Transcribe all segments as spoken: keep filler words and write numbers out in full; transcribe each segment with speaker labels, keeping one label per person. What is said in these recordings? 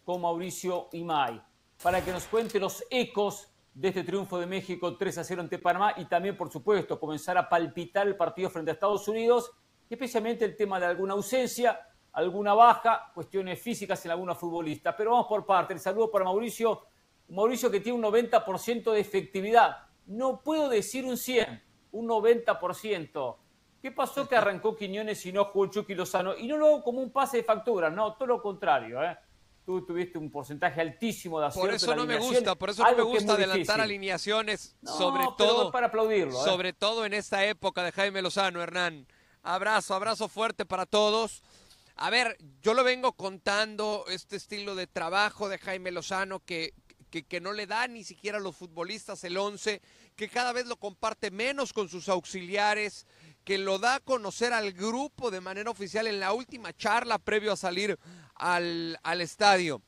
Speaker 1: con Mauricio Imay para que nos cuente los ecos de este triunfo de México tres a cero ante Panamá y también, por supuesto, comenzar a palpitar el partido frente a Estados Unidos, y especialmente el tema de alguna ausencia, alguna baja, cuestiones físicas en algunos futbolistas. Pero vamos por partes. El saludo para Mauricio. Mauricio, que tiene un noventa por ciento de efectividad. No puedo decir un cien, un noventa por ciento. ¿Qué pasó que arrancó Quiñones y no jugó el Chucky Lozano? Y no lo hago como un pase de factura, no, todo lo contrario, ¿eh? Tú tuviste un porcentaje altísimo de acierto.
Speaker 2: Por eso no me gusta, por eso no me gusta adelantar alineaciones,
Speaker 1: no,
Speaker 2: sobre
Speaker 1: pero
Speaker 2: todo
Speaker 1: para aplaudirlo, ¿eh?
Speaker 2: sobre todo en esta época de Jaime Lozano, Hernán. Abrazo, abrazo fuerte para todos. A ver, yo lo vengo contando, este estilo de trabajo de Jaime Lozano que, que, que no le da ni siquiera a los futbolistas el once, que cada vez lo comparte menos con sus auxiliares, que lo da a conocer al grupo de manera oficial en la última charla previo a salir al, al estadio.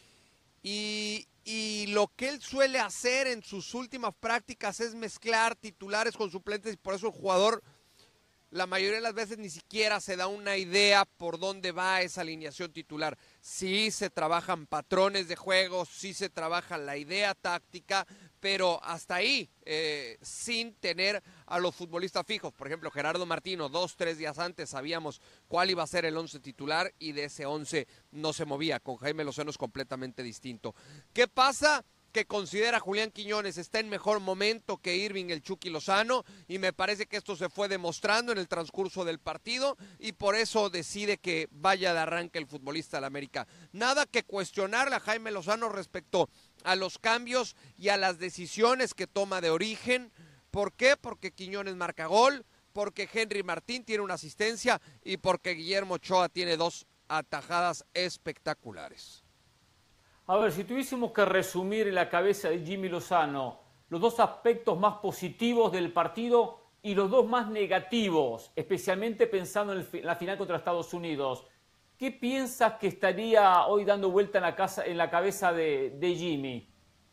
Speaker 2: Y, y lo que él suele hacer en sus últimas prácticas es mezclar titulares con suplentes, y por eso el jugador la mayoría de las veces ni siquiera se da una idea por dónde va esa alineación titular. Sí se trabajan patrones de juego, sí se trabaja la idea táctica, pero hasta ahí, eh, sin tener a los futbolistas fijos. Por ejemplo, Gerardo Martino, dos, tres días antes sabíamos cuál iba a ser el once titular y de ese once no se movía. Con Jaime Lozano es completamente distinto. ¿Qué pasa? Que considera Julián Quiñones está en mejor momento que Irving el Chucky Lozano, y me parece que esto se fue demostrando en el transcurso del partido, y por eso decide que vaya de arranque el futbolista del América. Nada que cuestionarle a Jaime Lozano respecto a los cambios y a las decisiones que toma de origen. ¿Por qué? Porque Quiñones marca gol, porque Henry Martín tiene una asistencia y porque Guillermo Ochoa tiene dos atajadas espectaculares.
Speaker 1: A ver, si tuviésemos que resumir en la cabeza de Jimmy Lozano los dos aspectos más positivos del partido y los dos más negativos, especialmente pensando en, el, en la final contra Estados Unidos, ¿qué piensas que estaría hoy dando vuelta en la, casa, en la cabeza de, de Jimmy?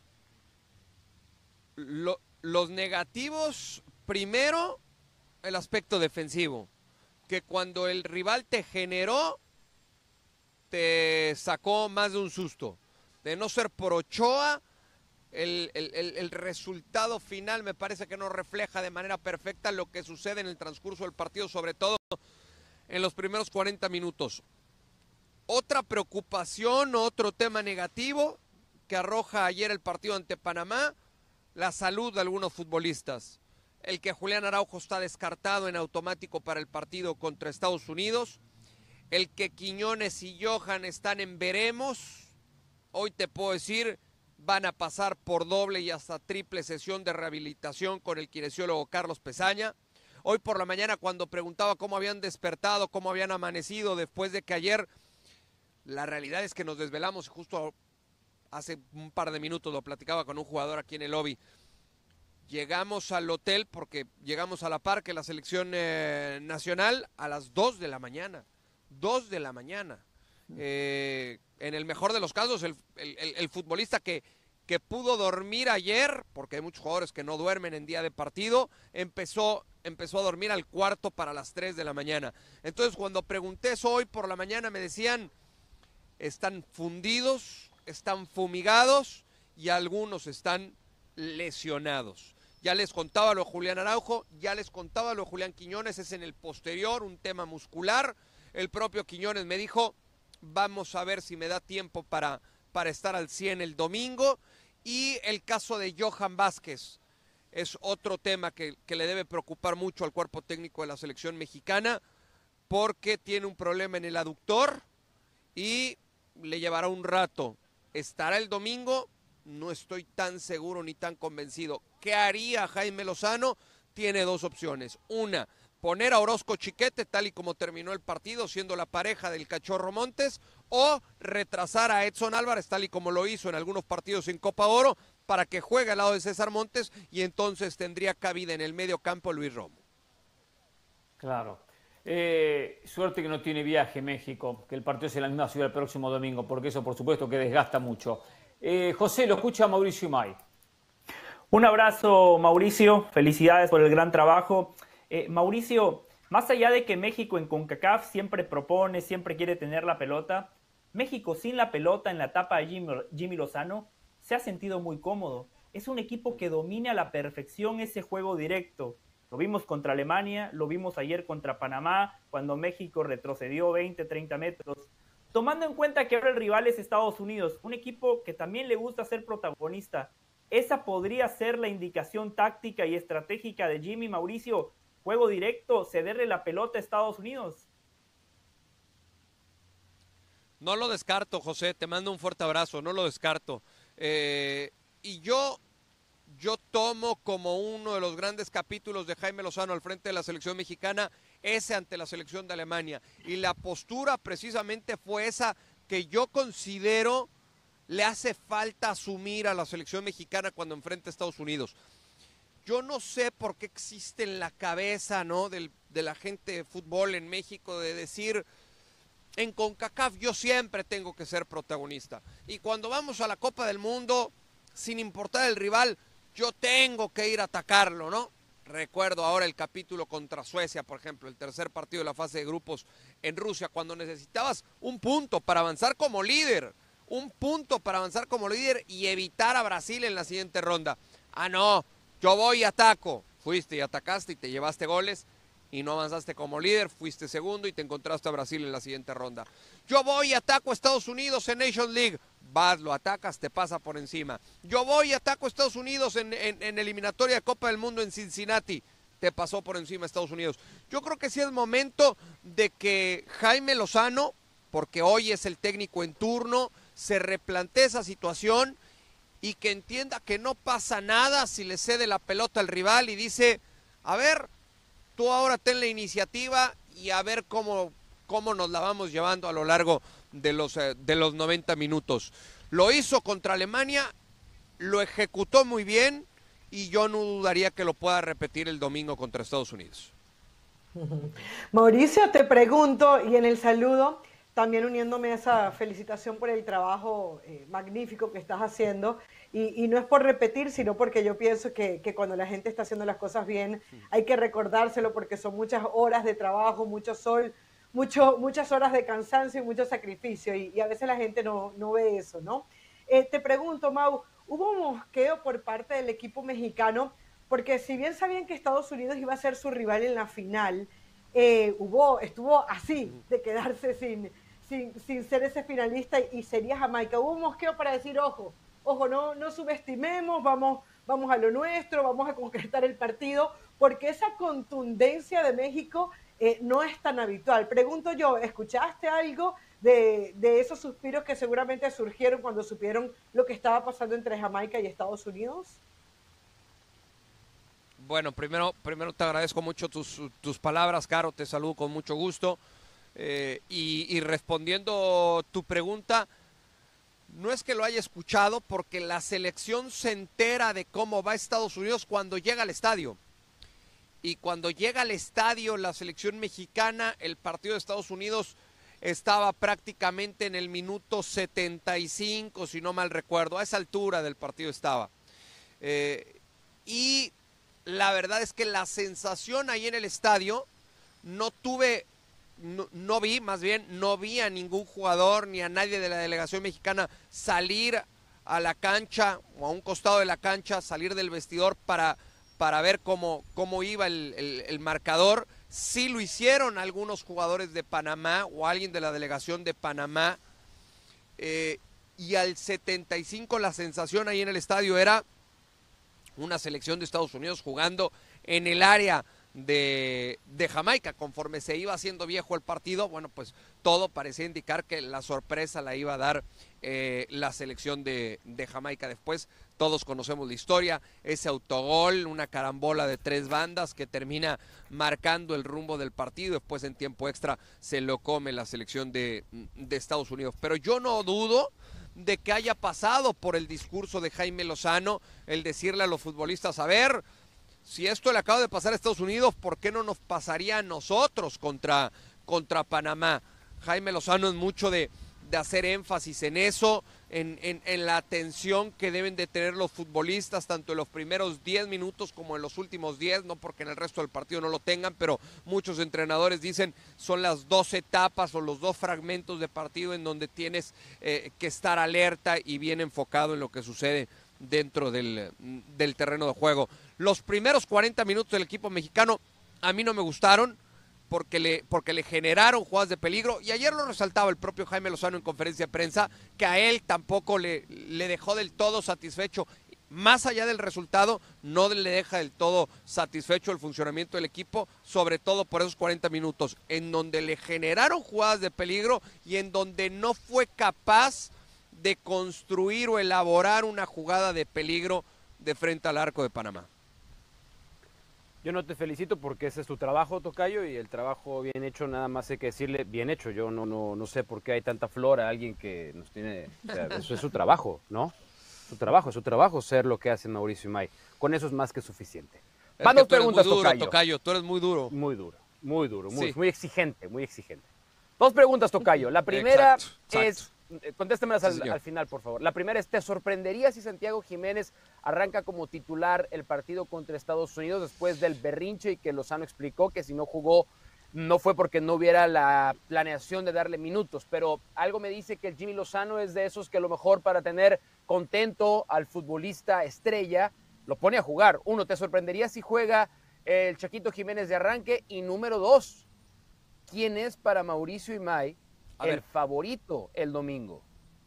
Speaker 2: Lo, los negativos, primero, el aspecto defensivo, que cuando el rival te generó, te sacó más de un susto. De no ser por Ochoa, el, el, el, el resultado final me parece que no refleja de manera perfecta lo que sucede en el transcurso del partido, sobre todo en los primeros cuarenta minutos. Otra preocupación, otro tema negativo que arroja ayer el partido ante Panamá, la salud de algunos futbolistas. El que Julián Araujo está descartado en automático para el partido contra Estados Unidos, el que Quiñones y Johan están en veremos. Hoy te puedo decir, van a pasar por doble y hasta triple sesión de rehabilitación con el kinesiólogo Carlos Pesaña. Hoy por la mañana, cuando preguntaba cómo habían despertado, cómo habían amanecido después de que ayer, la realidad es que nos desvelamos, justo hace un par de minutos lo platicaba con un jugador aquí en el lobby. Llegamos al hotel porque llegamos a la par que la selección eh, nacional a las dos de la mañana. dos de la mañana. Eh, en el mejor de los casos, el, el, el futbolista que, que pudo dormir ayer, porque hay muchos jugadores que no duermen en día de partido, empezó, empezó a dormir al cuarto para las tres de la mañana. Entonces, cuando pregunté eso hoy por la mañana, me decían, están fundidos, están fumigados y algunos están lesionados. Ya les contaba lo de Julián Araujo, ya les contaba lo de Julián Quiñones, es en el posterior, un tema muscular. El propio Quiñones me dijo, vamos a ver si me da tiempo para, para estar al cien el domingo. Y el caso de Johan Vázquez es otro tema que, que le debe preocupar mucho al cuerpo técnico de la selección mexicana, porque tiene un problema en el aductor y le llevará un rato. ¿Estará el domingo? No estoy tan seguro ni tan convencido. ¿Qué haría Jaime Lozano? Tiene dos opciones. Una, poner a Orozco Chiquete tal y como terminó el partido, siendo la pareja del Cachorro Montes, o retrasar a Edson Álvarez tal y como lo hizo en algunos partidos en Copa Oro, para que juegue al lado de César Montes, y entonces tendría cabida en el medio campo Luis Romo.
Speaker 1: Claro. Eh, suerte que no tiene viaje México, que el partido es en la misma ciudad el próximo domingo, porque eso por supuesto que desgasta mucho. Eh, José, lo escucha Mauricio Imay.
Speaker 3: Un abrazo, Mauricio. Felicidades por el gran trabajo. Eh, Mauricio, más allá de que México en CONCACAF siempre propone, siempre quiere tener la pelota, México sin la pelota en la etapa de Jimmy, Jimmy Lozano se ha sentido muy cómodo. Es un equipo que domina a la perfección ese juego directo. Lo vimos contra Alemania, lo vimos ayer contra Panamá, cuando México retrocedió veinte, treinta metros. Tomando en cuenta que ahora el rival es Estados Unidos, un equipo que también le gusta ser protagonista, ¿esa podría ser la indicación táctica y estratégica de Jimmy, Mauricio? Juego directo, cederle la pelota a Estados Unidos.
Speaker 2: No lo descarto, José, te mando un fuerte abrazo, no lo descarto. Eh, y yo, yo tomo como uno de los grandes capítulos de Jaime Lozano al frente de la selección mexicana, ese ante la selección de Alemania. Y la postura precisamente fue esa que yo considero le hace falta asumir a la selección mexicana cuando enfrenta a Estados Unidos. Yo no sé por qué existe en la cabeza, ¿no?, del, de la gente de fútbol en México de decir, en CONCACAF yo siempre tengo que ser protagonista. Y cuando vamos a la Copa del Mundo, sin importar el rival, yo tengo que ir a atacarlo, ¿no? Recuerdo ahora el capítulo contra Suecia, por ejemplo, el tercer partido de la fase de grupos en Rusia, cuando necesitabas un punto para avanzar como líder, un punto para avanzar como líder y evitar a Brasil en la siguiente ronda. Ah, no, yo voy y ataco. Fuiste y atacaste y te llevaste goles y no avanzaste como líder, fuiste segundo y te encontraste a Brasil en la siguiente ronda. Yo voy y ataco a Estados Unidos en Nations League. Vas, lo atacas, te pasa por encima. Yo voy y ataco a Estados Unidos en, en, en eliminatoria de Copa del Mundo en Cincinnati. Te pasó por encima Estados Unidos. Yo creo que sí es momento de que Jaime Lozano, porque hoy es el técnico en turno, se replantee esa situación y que entienda que no pasa nada si le cede la pelota al rival y dice, a ver, tú ahora ten la iniciativa y a ver cómo, cómo nos la vamos llevando a lo largo de los, eh, de los noventa minutos. Lo hizo contra Alemania, lo ejecutó muy bien y yo no dudaría que lo pueda repetir el domingo contra Estados Unidos.
Speaker 4: Mauricio, te pregunto, y en el saludo, también uniéndome a esa felicitación por el trabajo eh, magnífico que estás haciendo, y, y no es por repetir, sino porque yo pienso que, que cuando la gente está haciendo las cosas bien, hay que recordárselo porque son muchas horas de trabajo, mucho sol, mucho, muchas horas de cansancio y mucho sacrificio, y, y a veces la gente no, no ve eso, ¿no? Eh, te pregunto, Mau, ¿hubo un mosqueo por parte del equipo mexicano? Porque si bien sabían que Estados Unidos iba a ser su rival en la final, eh, hubo, estuvo así de quedarse sin, sin, sin ser ese finalista y sería Jamaica. Hubo un mosqueo para decir, ojo, ojo, no, no subestimemos, vamos, vamos a lo nuestro, vamos a concretar el partido, porque esa contundencia de México eh, no es tan habitual. Pregunto yo, ¿escuchaste algo de, de esos suspiros que seguramente surgieron cuando supieron lo que estaba pasando entre Jamaica y Estados Unidos?
Speaker 2: Bueno, primero, primero te agradezco mucho tus, tus palabras, Caro, te saludo con mucho gusto. Eh, y, y respondiendo tu pregunta, no es que lo haya escuchado porque la selección se entera de cómo va Estados Unidos cuando llega al estadio. Y cuando llega al estadio la selección mexicana, el partido de Estados Unidos estaba prácticamente en el minuto setenta y cinco, si no mal recuerdo, a esa altura del partido estaba. Eh, y la verdad es que la sensación ahí en el estadio, no tuve, no, no vi, más bien, no vi a ningún jugador ni a nadie de la delegación mexicana salir a la cancha o a un costado de la cancha, salir del vestidor para, para ver cómo, cómo iba el, el, el marcador. Sí lo hicieron algunos jugadores de Panamá o alguien de la delegación de Panamá. Eh, y al setenta y cinco la sensación ahí en el estadio era una selección de Estados Unidos jugando en el área de, de Jamaica. Conforme se iba haciendo viejo el partido, bueno, pues todo parecía indicar que la sorpresa la iba a dar eh, la selección de, de Jamaica. Después todos conocemos la historia, ese autogol, una carambola de tres bandas que termina marcando el rumbo del partido. Después en tiempo extra se lo come la selección de, de Estados Unidos. Pero yo no dudo de que haya pasado por el discurso de Jaime Lozano el decirle a los futbolistas, a ver, si esto le acaba de pasar a Estados Unidos, ¿por qué no nos pasaría a nosotros contra, contra Panamá? Jaime Lozano es mucho de, de hacer énfasis en eso, en, en, en la atención que deben de tener los futbolistas, tanto en los primeros diez minutos como en los últimos diez, no porque en el resto del partido no lo tengan, pero muchos entrenadores dicen son las dos etapas o los dos fragmentos de partido en donde tienes eh, que estar alerta y bien enfocado en lo que sucede dentro del, del terreno de juego. Los primeros cuarenta minutos del equipo mexicano a mí no me gustaron, porque le, porque le generaron jugadas de peligro, y ayer lo resaltaba el propio Jaime Lozano en conferencia de prensa, que a él tampoco le, le dejó del todo satisfecho. Más allá del resultado, no le deja del todo satisfecho el funcionamiento del equipo, sobre todo por esos cuarenta minutos, en donde le generaron jugadas de peligro y en donde no fue capaz de construir o elaborar una jugada de peligro de frente al arco de Panamá.
Speaker 5: Yo no te felicito porque ese es tu trabajo, tocayo, y el trabajo bien hecho, nada más hay que decirle bien hecho. Yo no no no sé por qué hay tanta flor a alguien que nos tiene... O sea, eso es su trabajo, ¿no? Su trabajo, es su trabajo ser lo que hace Mauricio Imay. Con eso es más que suficiente. Van dos preguntas,
Speaker 2: muy duro,
Speaker 5: tocayo.
Speaker 2: tocayo. Tú eres muy duro.
Speaker 5: Muy duro, muy duro, muy,
Speaker 2: Sí.
Speaker 5: muy exigente, muy exigente. Dos preguntas, tocayo. La primera
Speaker 2: Exacto, exacto.
Speaker 5: es... Contéstamelas al,
Speaker 2: Sí,
Speaker 5: al final, por favor. La primera es, ¿te sorprendería si Santiago Jiménez arranca como titular el partido contra Estados Unidos después del berrinche y que Lozano explicó que si no jugó no fue porque no hubiera la planeación de darle minutos? Pero algo me dice que el Jimmy Lozano es de esos que a lo mejor para tener contento al futbolista estrella lo pone a jugar. Uno, ¿te sorprendería si juega el Chaquito Jiménez de arranque? Y número dos, ¿quién es para Mauricio Imay
Speaker 2: A
Speaker 5: el
Speaker 2: ver.
Speaker 5: favorito el domingo?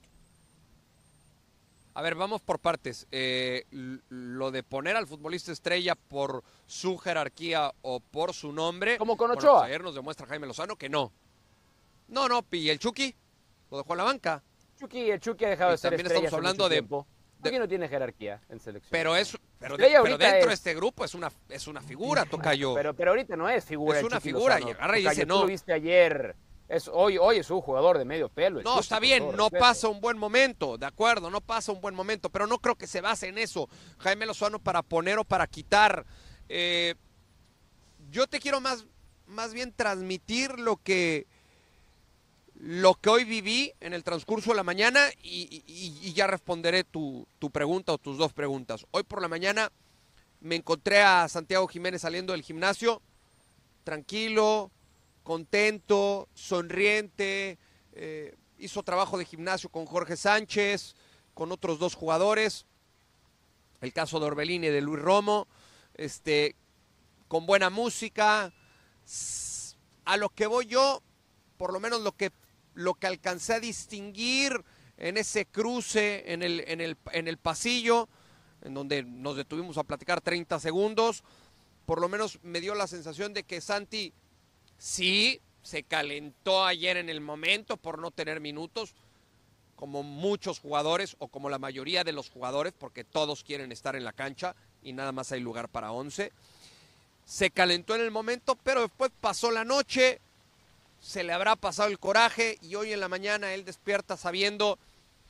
Speaker 2: A ver, vamos por partes. Eh, lo de poner al futbolista estrella por su jerarquía o por su nombre.
Speaker 5: Como con
Speaker 2: bueno,
Speaker 5: Ochoa.
Speaker 2: pues ayer nos demuestra Jaime Lozano que no. No, no, y el Chucky lo dejó en la banca.
Speaker 5: Chucky, el Chucky ha dejado
Speaker 2: Y
Speaker 5: de ser
Speaker 2: también
Speaker 5: estrella
Speaker 2: estamos
Speaker 5: hace
Speaker 2: hablando
Speaker 5: mucho
Speaker 2: de-
Speaker 5: tiempo.
Speaker 2: de-
Speaker 5: Chucky no tiene jerarquía en selección.
Speaker 2: Pero es, pero, de-
Speaker 5: Estrella
Speaker 2: pero
Speaker 5: ahorita
Speaker 2: dentro de
Speaker 5: es-
Speaker 2: este grupo es una, es una figura, tocayo.
Speaker 5: Pero, pero ahorita no es figura.
Speaker 2: Es
Speaker 5: el
Speaker 2: una
Speaker 5: Chucky
Speaker 2: figura,
Speaker 5: Lozano.
Speaker 2: y agarra y
Speaker 5: Tocayo,
Speaker 2: dice
Speaker 5: tú
Speaker 2: no.
Speaker 5: lo viste ayer. Es, hoy, hoy es un jugador de medio pelo. el
Speaker 2: No,
Speaker 5: Chucky,
Speaker 2: está
Speaker 5: con
Speaker 2: bien,
Speaker 5: todo
Speaker 2: no
Speaker 5: respeto.
Speaker 2: pasa un buen momento, de acuerdo, no pasa un buen momento, pero no creo que se base en eso, Jaime Lozano, para poner o para quitar. Eh, yo te quiero más, más bien transmitir lo que, lo que hoy viví en el transcurso de la mañana y, y- y ya responderé tu, tu pregunta o tus dos preguntas. Hoy por la mañana me encontré a Santiago Jiménez saliendo del gimnasio, tranquilo, contento, sonriente, eh, hizo trabajo de gimnasio con Jorge Sánchez, con otros dos jugadores, el caso de Orbelín y de Luis Romo, este, con buena música. S- A lo que voy yo, por lo menos lo que, lo que alcancé a distinguir en ese cruce, en el, en el, en el pasillo, en donde nos detuvimos a platicar treinta segundos, por lo menos me dio la sensación de que Santi sí se calentó ayer en el momento por no tener minutos, como muchos jugadores o como la mayoría de los jugadores, porque todos quieren estar en la cancha y nada más hay lugar para once. Se calentó en el momento, pero después pasó la noche, se le habrá pasado el coraje y hoy en la mañana él despierta sabiendo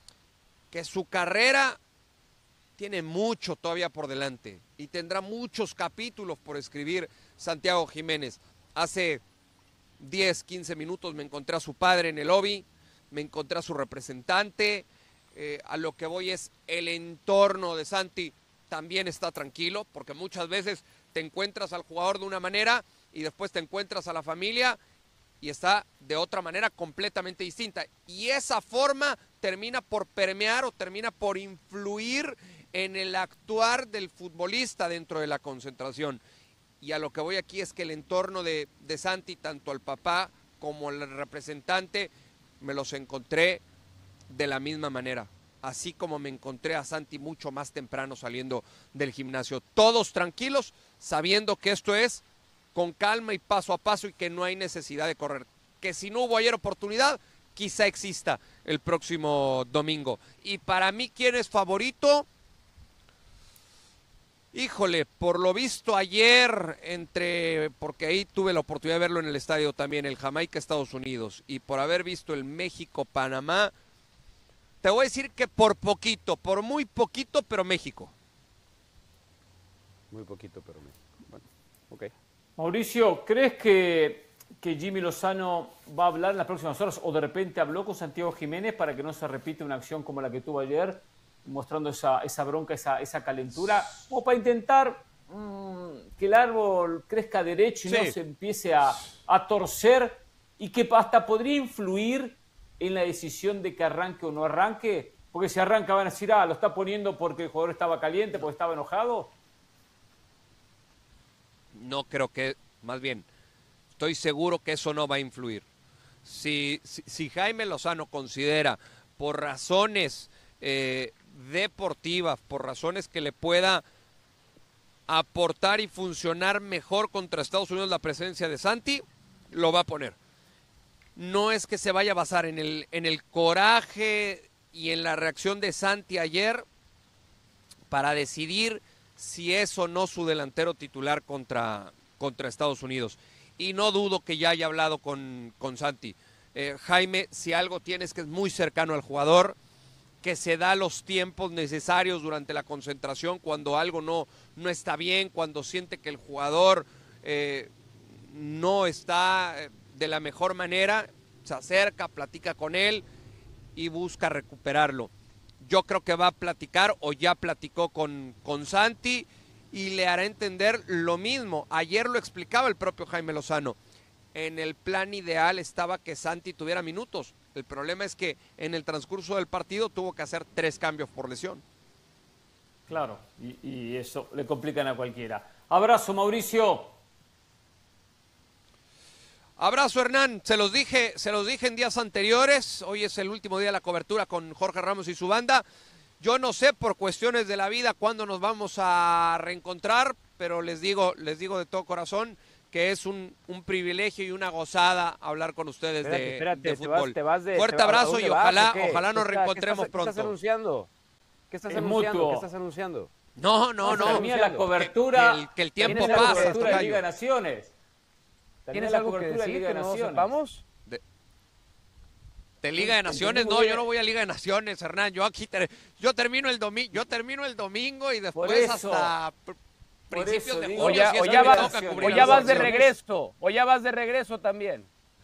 Speaker 2: que su carrera tiene mucho todavía por delante y tendrá muchos capítulos por escribir Santiago Jiménez. Hace diez, quince minutos me encontré a su padre en el lobby, me encontré a su representante, eh, a lo que voy es el entorno de Santi también está tranquilo, porque muchas veces te encuentras al jugador de una manera y después te encuentras a la familia y está de otra manera completamente distinta. Y esa forma termina por permear o termina por influir en el actuar del futbolista dentro de la concentración. Y a lo que voy aquí es que el entorno de, de Santi, tanto el papá como el representante, me los encontré de la misma manera. Así como me encontré a Santi mucho más temprano saliendo del gimnasio. Todos tranquilos, sabiendo que esto es con calma y paso a paso y que no hay necesidad de correr. Que si no hubo ayer oportunidad, quizá exista el próximo domingo. Y para mí, ¿quién es favorito? Híjole, por lo visto ayer, entre, porque ahí tuve la oportunidad de verlo en el estadio también, el Jamaica-Estados Unidos, y por haber visto el México-Panamá, te voy a decir que por poquito, por muy poquito, pero México.
Speaker 5: Muy poquito, pero México. Bueno, ok.
Speaker 1: Mauricio, ¿crees que que Jimmy Lozano va a hablar en las próximas horas o de repente habló con Santiago Jiménez para que no se repita una acción como la que tuvo ayer, mostrando esa, esa bronca, esa, esa calentura, o para intentar mmm, que el árbol crezca derecho y sí. no se empiece a, a torcer y que hasta podría influir en la decisión de que arranque o no arranque, porque si arranca van a decir, ah, lo está poniendo porque el jugador estaba caliente, porque estaba enojado.
Speaker 2: No creo que, más bien, estoy seguro que eso no va a influir. Si, si, si Jaime Lozano considera por razones eh, deportivas, por razones que le pueda aportar y funcionar mejor contra Estados Unidos la presencia de Santi, lo va a poner. No es que se vaya a basar en el, en el coraje y en la reacción de Santi ayer para decidir si es o no su delantero titular contra, contra Estados Unidos. Y no dudo que ya haya hablado con, con Santi. Eh, Jaime, si algo tiene es que es muy cercano al jugador, que se da los tiempos necesarios durante la concentración cuando algo no, no está bien, cuando siente que el jugador eh, no está de la mejor manera, se acerca, platica con él y busca recuperarlo. Yo creo que va a platicar o ya platicó con, con Santi y le hará entender lo mismo. Ayer lo explicaba el propio Jaime Lozano. En el plan ideal estaba que Santi tuviera minutos. El problema es que en el transcurso del partido tuvo que hacer tres cambios por lesión.
Speaker 1: Claro, y, y eso le complican a cualquiera. Abrazo, Mauricio.
Speaker 2: Abrazo, Hernán. Se los dije, se los dije en días anteriores. Hoy es el último día de la cobertura con Jorge Ramos y su banda. Yo no sé por cuestiones de la vida cuándo nos vamos a reencontrar, pero les digo, les digo de todo corazón que es un, un privilegio y una gozada hablar con ustedes espérate, de,
Speaker 5: espérate,
Speaker 2: de fútbol.
Speaker 5: Te vas, te vas de,
Speaker 2: Fuerte
Speaker 5: te vas,
Speaker 2: abrazo y ojalá,
Speaker 5: vas,
Speaker 2: ojalá nos
Speaker 5: ¿Qué
Speaker 2: reencontremos
Speaker 5: ¿qué estás,
Speaker 2: pronto.
Speaker 5: ¿Qué estás anunciando? ¿Qué estás
Speaker 1: es
Speaker 5: anunciando?
Speaker 1: mutuo.
Speaker 5: ¿Qué estás anunciando?
Speaker 2: No, no, no.
Speaker 1: Termina la cobertura.
Speaker 2: Que, que, el, que el tiempo
Speaker 1: la
Speaker 2: pasa.
Speaker 1: Cobertura de Liga de Naciones.
Speaker 5: ¿Tienes algo que decir, de Liga de que Naciones? No sepamos?
Speaker 2: De, de Liga de Naciones, no, yo no voy a Liga de Naciones, Hernán. Yo aquí ter, yo termino el domingo, yo termino el domingo y después hasta principios
Speaker 1: eso,
Speaker 2: de
Speaker 1: digo,
Speaker 2: julio.
Speaker 5: O ya,
Speaker 2: si
Speaker 5: o
Speaker 2: es
Speaker 5: ya,
Speaker 2: que
Speaker 5: vas,
Speaker 2: me toca cubrir
Speaker 5: o ya vas de
Speaker 2: acciones.
Speaker 5: regreso, o ya vas de regreso también.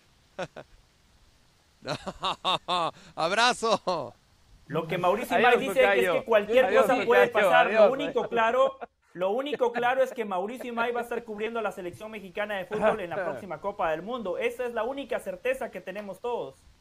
Speaker 2: Abrazo.
Speaker 3: Lo que Mauricio
Speaker 5: Adiós,
Speaker 3: Imay dice
Speaker 5: tocayo.
Speaker 3: es que cualquier
Speaker 5: Adiós,
Speaker 3: cosa puede
Speaker 5: tocayo.
Speaker 3: pasar.
Speaker 5: Adiós.
Speaker 3: Lo único claro, lo único claro es que Mauricio Imay va a estar cubriendo a la selección mexicana de fútbol en la próxima Copa del Mundo. Esa es la única certeza que tenemos todos.